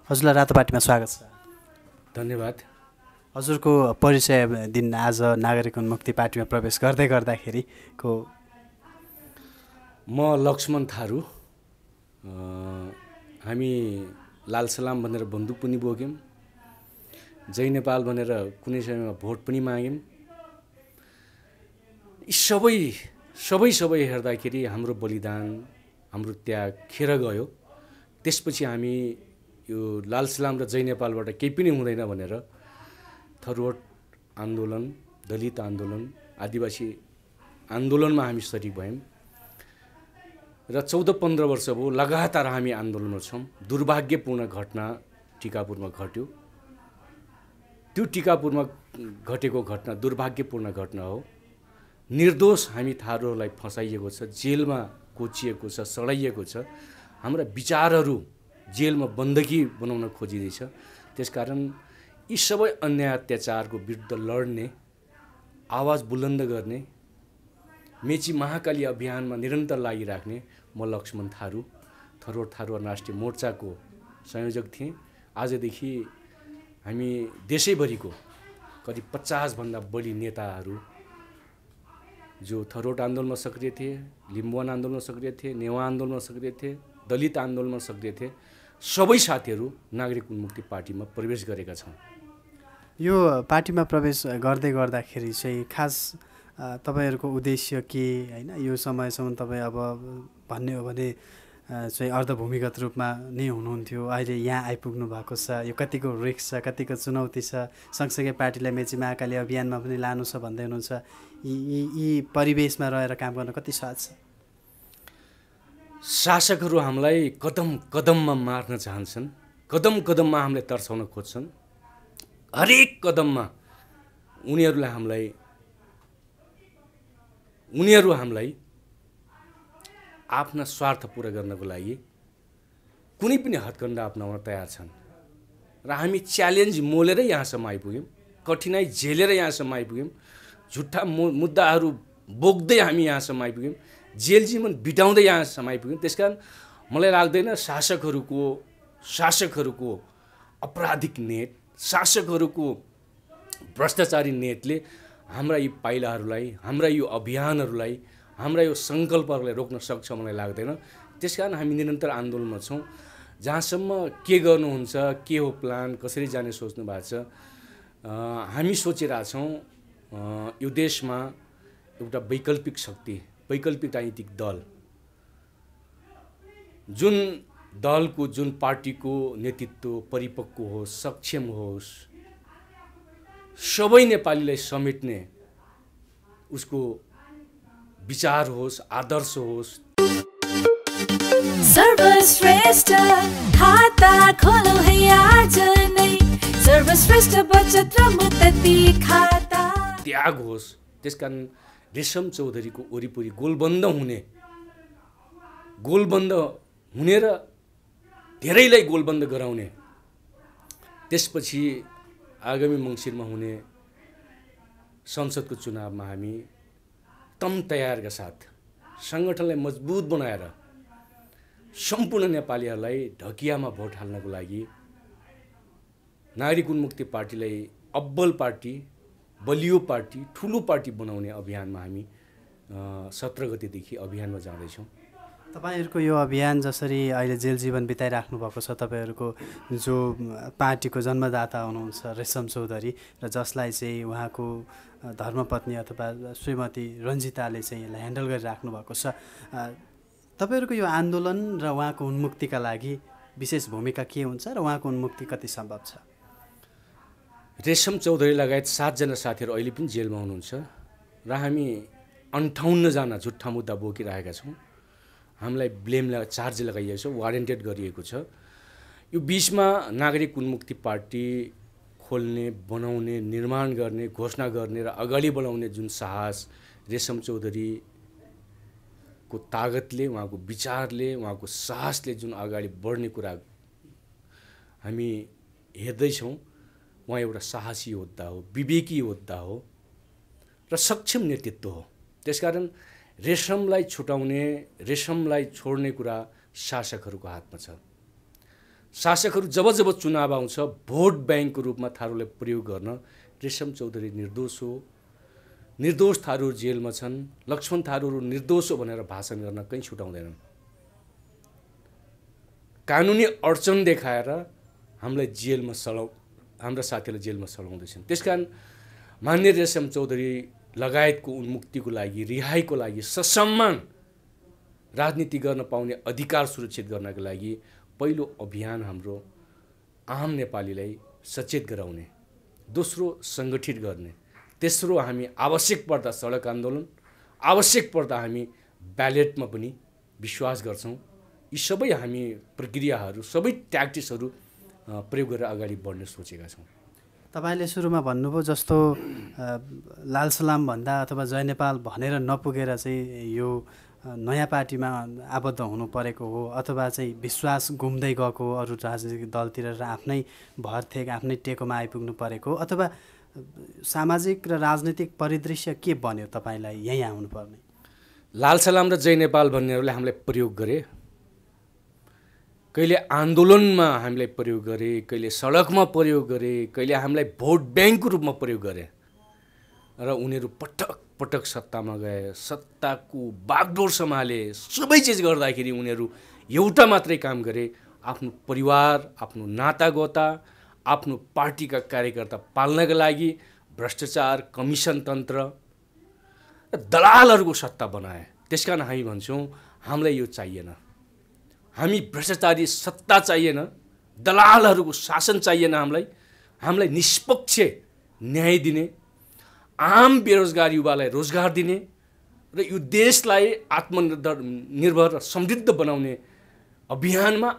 हजुरलाई रातोपाटीमा स्वागत छ। धन्यवाद। हजुरको परिचय दिन आज नागरिक उन्मुक्ति पार्टीमा प्रवेश गर्दाखेरिको। म लक्ष्मण थारू। हामी लाल सलाम भनेर बन्दुक पनि बोक्यौँ, जय नेपाल भनेर कुनै समयमा भोट पनि माग्यौँ। यी सबै हेर्दाखेरि हाम्रो बलिदान, हाम्रो त्याग खेर गयो। त्यसपछि हामी यो लाल सलाम र जय नेपालबाट केही पनि हुँदैन भनेर थरुवट आन्दोलन, दलित आन्दोलन, आदिवासी आन्दोलनमा हामी सरिक भयौँ र 14-15 वर्ष भयो लगातार हामी आन्दोलनमा छौँ। दुर्भाग्यपूर्ण घटना टिकापुरमा घट्यो। त्यो टिकापुरमा घटेको घटना दुर्भाग्यपूर्ण घटना हो। निर्दोष हामी थारूहरूलाई फसाइएको छ, जेलमा कोचिएको छ, सडाइएको छ। हाम्रा विचारहरू जेलमा बन्दकी बनाउन खोजिँदैछ। त्यसकारण यी सबै अन्याय अत्याचारको विरुद्ध लड्ने, आवाज बुलन्द गर्ने, मेची महाकाली अभियानमा निरन्तर लागिराख्ने म लक्ष्मण थारू, थरुवट थारू राष्ट्रिय मोर्चाको संयोजक थिएँ। आजदेखि हामी देशैभरिको करिब 50 भन्दा बढी नेताहरू जो थरुवट आन्दोलनमा सक्रिय थिए, लिम्बुवान आन्दोलनमा सक्रिय थिए, नेवा आन्दोलनमा सक्रिय थिए, दलित आन्दोलनमा सक्रिय थिए, सबै साथीहरू नागरिक उन्मुक्ति पार्टीमा प्रवेश गरेका छौँ। यो पार्टीमा प्रवेश गर्दाखेरि चाहिँ खास तपाईहरूको उद्देश्य के होइन? यो समयसम्म तपाईँ अब भन्ने हो भने चाहिँ अर्धभूमिगत रूपमा नै हुनुहुन्थ्यो, अहिले यहाँ आइपुग्नु भएको छ। यो कतिको रिस्क छ, कतिको चुनौती छ, सँगसँगै पार्टीलाई मेची महाकाली अभियानमा पनि लानु छ भन्दै हुनुहुन्छ। यी परिवेशमा रहेर काम गर्न कति सहज छ? शासकहरू हामीलाई कदम कदममा मार्न चाहन्छन्, कदम कदममा हामीलाई तर्साउन खोज्छन्। हरेक कदममा उनीहरू हामीलाई आफ्ना स्वार्थ पुरा गर्नको लागि कुनै पनि हत्कण्डा अपनाउन तयार छन् र हामी च्यालेन्ज मोलेर यहाँसम्म आइपुग्यौँ, कठिनाइ झेलेर यहाँसम्म आइपुग्यौँ, झुट्टा मुद्दाहरू बोक्दै हामी यहाँसम्म आइपुग्यौँ, जेल जीवन बिताउँदै यहाँसम्म आइपुग्यौँ। त्यसकारण मलाई लाग्दैन शासकहरूको अपराधिक नेट, शासकहरूको भ्रष्टाचारी नेटले हाम्रा यी पाइलाहरूलाई, हाम्रा यो अभियानहरूलाई, हाम्रा यो सङ्कल्पहरूलाई रोक्न सक्छ मलाई लाग्दैन। त्यसकारण हामी निरन्तर आन्दोलनमा छौँ। जहाँसम्म के गर्नुहुन्छ, के हो प्लान, कसरी जाने सोच्नु भएको छ, हामी सोचिरहेछौँ यो देशमा एउटा वैकल्पिक शक्ति, वैकल्पिक राजनीतिक दल, जुन दलको, जुन पार्टीको नेतृत्व परिपक्व होस्, सक्षम होस्, सबै नेपालीलाई समेट्ने उसको विचार होस्, आदर्श होस्। सर्वश्रेष्ठ खाता खोलो है आज नै, सर्वश्रेष्ठ बचत र मुक्ति खाता त्याग होस्। त्यसकारण रेशम चौधरीको वरिपरि गोलबन्द हुने र धेरैलाई गोलबन्द गराउने, त्यसपछि आगामी मङ्सिरमा हुने संसदको चुनावमा हामी तम तयारका साथ सङ्गठनलाई मजबुत बनाएर सम्पूर्ण नेपालीहरूलाई ढकियामा भोट हाल्नको लागि नागरिक उन्मुक्ति पार्टीलाई अब्बल पार्टी, बलियो पार्टी, ठुलो पार्टी बनाउने अभियानमा हामी 17 गतेदेखि अभियानमा जाँदैछौँ। तपाईँहरूको यो अभियान जसरी अहिले जेल जीवन बिताइराख्नु भएको छ, तपाईँहरूको जो पार्टीको जन्मदाता हुनुहुन्छ रेशम चौधरी र जसलाई चाहिँ उहाँको धर्मपत्नी अथवा श्रीमती रञ्जिताले चाहिँ यसलाई ह्यान्डल गरिराख्नु भएको छ, तपाईँहरूको यो आन्दोलन र उहाँको उन्मुक्तिका लागि विशेष भूमिका के हुन्छ र उहाँको उन्मुक्ति कति सम्भव छ? रेशम चौधरी लगायत 7 जना साथीहरू अहिले पनि जेलमा हुनुहुन्छ र हामी 58 जना झुट्टा मुद्दा बोकिरहेका छौँ। हामीलाई चार्ज लगाइएको छ, वारेन्टेड गरिएको छ। यो बिचमा नागरिक उन्मुक्ति पार्टी खोल्ने, बनाउने, निर्माण गर्ने, घोषणा गर्ने र अगाडि बढाउने जुन साहस रेशम चौधरीको तागतले, उहाँको विचारले, उहाँको साहसले जुन अगाडि बढ्ने कुरा हामी हेर्दैछौँ, उहाँ एउटा साहसी योद्धा हो, विवेकी योद्धा हो र सक्षम नेतृत्व हो। त्यसकारण रेशमलाई छोड्ने कुरा शासकहरूको हातमा छ। शासकहरू जब जब चुनाव आउँछ भोट ब्याङ्कको रूपमा थारूलाई प्रयोग गर्न रेशम चौधरी निर्दोष हो, निर्दोष थारू जेलमा छन्, लक्ष्मण थारूहरू निर्दोष हो भनेर भाषण गर्न कहीँ छुटाउँदैनन्। कानुनी अडचन देखाएर हामीलाई जेलमा हाम्रा साथीहरूलाई जेलमा सलाउँदैछन्। त्यसकारण मान्य रेशम चौधरी लगायतको उन्मुक्तिको लागि, रिहाईको लागि, ससम्मान राजनीति गर्न पाउने अधिकार सुरक्षित गर्नका लागि पहिलो अभियान हाम्रो आम नेपालीलाई सचेत गराउने, दोस्रो सङ्गठित गर्ने, तेस्रो हामी आवश्यक पर्दा सडक आन्दोलन, आवश्यक पर्दा हामी ब्यालेटमा पनि विश्वास गर्छौँ। यी सबै हामी प्रक्रियाहरू, सबै ट्याक्टिक्सहरू प्रयोग गरेर अगाडि बढ्ने सोचेका छौँ। तपाईँले सुरुमा भन्नुभयो जस्तो लाल सलाम भन्दा अथवा जय नेपाल भनेर नपुगेर चाहिँ यो नयाँ पार्टीमा आबद्ध हुनु परेको हो, अथवा चाहिँ विश्वास गुम्दै गएको हो अरू राजनीतिक दलतिर र आफ्नै भरथेक आफ्नै टेकोमा आइपुग्नु परेको, अथवा सामाजिक र राजनीतिक परिदृश्य के बन्यो तपाईँलाई यहीँ आउनुपर्ने? लाल सलाम र जय नेपाल भन्नेहरूले हामीलाई प्रयोग गरे, कहिले आन्दोलनमा हामीलाई प्रयोग गरे, कहिले सडकमा प्रयोग गरे, कहिले हामीलाई भोट ब्याङ्कको रूपमा प्रयोग गरे र उनीहरू पटक पटक सत्तामा गए, सत्ताको बागडोर सम्हाले, सबै चिज गर्दाखेरि उनीहरू एउटा मात्रै काम गरे, आफ्नो परिवार, आफ्नो नातागोता, आफ्नो पार्टीका कार्यकर्ता पाल्नका लागि भ्रष्टाचार, कमिसन तन्त्र र दलालहरूको सत्ता बनाए। त्यसकारण हामी भन्छौँ हामीलाई यो चाहिएन, हामी भ्रष्टाचारी सत्ता चाहिएन, दलालहरूको शासन चाहिएन, हामीलाई निष्पक्ष न्याय दिने, आम बेरोजगार युवालाई रोजगार दिने र यो देशलाई आत्मनिर्भर र समृद्ध बनाउने अभियानमा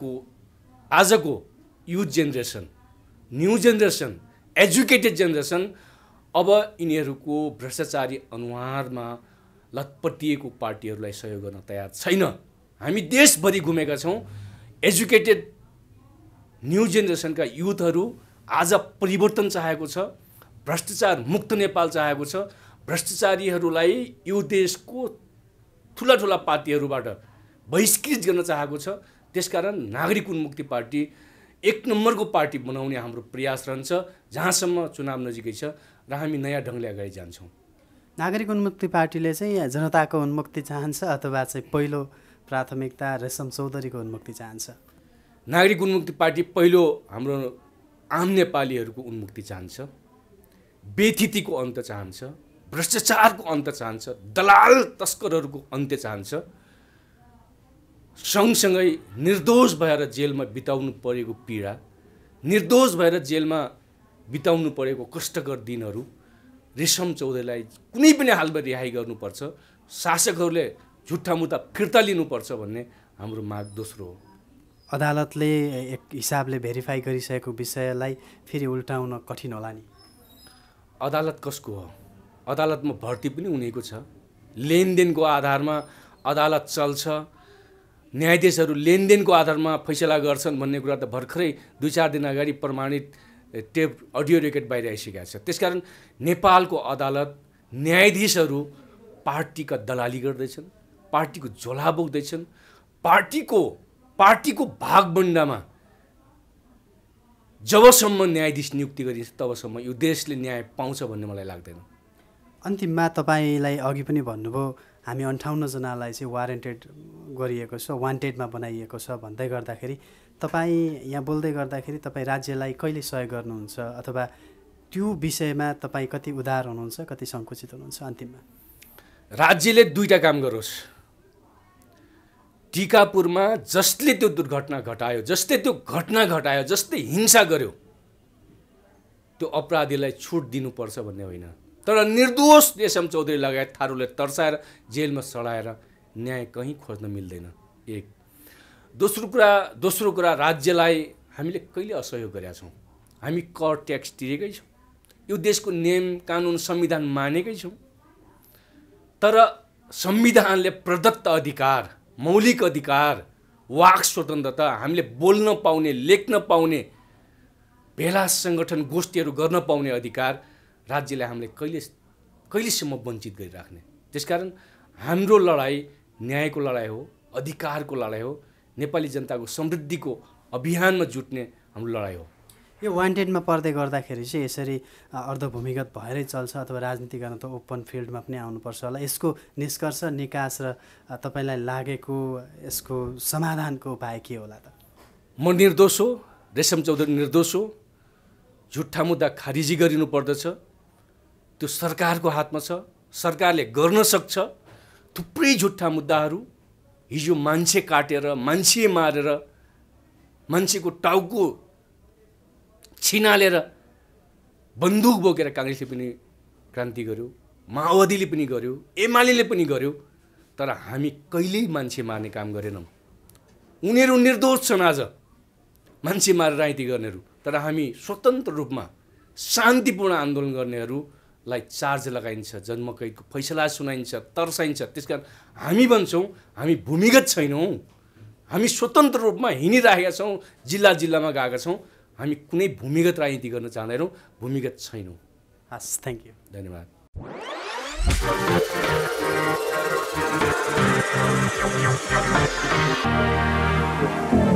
आजको youth generation, new generation, educated generation अब यिनीहरूको भ्रष्टाचारी अनुहारमा लतपटिएको पार्टीहरूलाई सहयोग गर्न तयार छैन। हामी देशभरि घुमेका छौँ, एजुकेटेड न्यू जेनेरेसनका युथहरू आज परिवर्तन चाहेको छ, भ्रष्टाचार मुक्त नेपाल चाहेको छ, भ्रष्टाचारीहरूलाई यो देशको ठुला ठुला पार्टीहरूबाट बहिष्कृत गर्न चाहेको छ। त्यसकारण नागरिक उन्मुक्ति पार्टी एक नम्बरको पार्टी बनाउने हाम्रो प्रयास रहन्छ जहाँसम्म चुनाव नजिकै छ र हामी नयाँ ढङ्गले अगाडि जान्छौँ। नागरिक उन्मुक्ति पार्टीले चाहिँ जनताको उन्मुक्ति चाहन्छ अथवा चाहिँ पहिलो प्राथमिकता रेशम चौधरीको उन्मुक्ति चाहन्छ? नागरिक उन्मुक्ति पार्टी पहिलो हाम्रो आम नेपालीहरूको उन्मुक्ति चाहन्छ, बेथितिको अन्त चाहन्छ, भ्रष्टाचारको अन्त चाहन्छ, दलाल तस्करहरूको अन्त्य चाहन्छ, सँगसँगै निर्दोष भएर जेलमा बिताउनु परेको पीडा, निर्दोष भएर जेलमा बिताउनु परेको कष्टकर दिनहरू रेशम चौधरीलाई कुनै पनि हालमा रिहाई गर्नुपर्छ, शासकहरूले झुट्टा मुद्दा फिर्ता लिनुपर्छ भन्ने हाम्रो माग दोस्रो हो। अदालतले एक हिसाबले भेरिफाई गरिसकेको विषयलाई फेरि उल्टाउन कठिन होला नि? अदालत कसको हो? अदालतमा भर्ती पनि उनीको छ, लेनदेनको आधारमा अदालत चल्छ, न्यायाधीशहरू लेनदेनको आधारमा फैसला गर्छन् भन्ने कुरा त भर्खरै 2-4 दिन अगाडि प्रमाणित टेप अडियो रेकर्ड बाहिर आइसकेको छ। त्यसकारण नेपालको अदालत, न्यायाधीशहरू पार्टीका दलाली गर्दैछन्, पार्टीको झोला बोक्दैछन्, पार्टीको भागबण्डामा जबसम्म न्यायाधीश नियुक्ति गरिन्छ तबसम्म यो देशले न्याय पाउँछ भन्ने मलाई लाग्दैन। अन्तिममा तपाईँलाई अघि पनि भन्नुभयो हामी 58 जनालाई चाहिँ वारेन्टेड गरिएको छ, वान्टेडमा बनाइएको छ भन्दै गर्दाखेरि तपाईँ यहाँ बोल्दै गर्दाखेरि तपाईँ राज्यलाई कहिले सहयोग गर्नुहुन्छ अथवा त्यो विषयमा तपाईँ कति उदार हुनुहुन्छ, कति सङ्कुचित हुनुहुन्छ? अन्तिममा राज्यले दुईटा काम गरोस्। टिकापुरमा जसले त्यो दुर्घटना घटायो, जसले त्यो घटना घटायो, जसले हिंसा गर्यो, त्यो अपराधीलाई छुट दिनुपर्छ भन्ने होइन, तर निर्दोष रेशम चौधरी लगायत थारूले तर्साएर जेलमा सडाएर न्याय कहीँ खोज्न मिल्दैन। एक दोस्रो कुरा राज्यलाई हामीले कहिले असहयोग गरेका छौँ? हामी कर ट्याक्स तिरेकै छौँ, यो देशको नियम कानुन संविधान मानेकै छौँ, तर संविधानले प्रदत्त अधिकार, मौलिक अधिकार, वाक स्वतन्त्रता, हामीले बोल्न पाउने, लेख्न पाउने, भेला सङ्गठन गोष्ठीहरू गर्न पाउने अधिकार राज्यले हामीले कहिलेसम्म वञ्चित गरिराख्ने? त्यसकारण हाम्रो लडाइँ न्यायको लडाइँ हो, अधिकारको लडाइँ हो, नेपाली जनताको समृद्धिको अभियानमा जुट्ने हाम्रो लडाइँ हो। यो वान्टेडमा पर्दै गर्दाखेरि चाहिँ यसरी अर्धभूमिगत भएरै चल्छ अथवा राजनीति गर्न त ओपन फिल्डमा पनि आउनुपर्छ होला। यसको निष्कर्ष निकास र तपाईँलाई लागेको यसको समाधानको उपाय के होला त? म निर्दोष हो, रेशम चौधरी निर्दोष हो, झुट्टा मुद्दा खारिजी गरिनु पर्दछ, त्यो सरकारको हातमा छ, सरकारले गर्न सक्छ। थुप्रै झुट्टा मुद्दाहरू हिजो मान्छे काटेर, मान्छे मारेर, मान्छेको टाउको छिनालेर बन्दुक बोकेर काङ्ग्रेसले पनि क्रान्ति गर्यो, माओवादीले पनि गर्यो, एमाले पनि गर्यो, तर हामी कहिल्यै मान्छे मार्ने काम गरेनौँ। उनीहरू निर्दोष छन् आज मान्छे मारेर राजनीति गर्नेहरू, तर हामी स्वतन्त्र रूपमा शान्तिपूर्ण आन्दोलन गर्नेहरूलाई चार्ज लगाइन्छ, जन्मकैदको फैसला सुनाइन्छ, तर्साइन्छ। त्यसकारण हामी भन्छौँ हामी भूमिगत छैनौँ, हामी स्वतन्त्र रूपमा हिँडिरहेका छौँ, जिल्ला जिल्लामा गएका छौँ। हामी कुनै भूमिगत राजनीति गर्न चाहँदैनौँ, भूमिगत छैनौँ। हस्, थ्याङ्क यू, धन्यवाद। Thank you.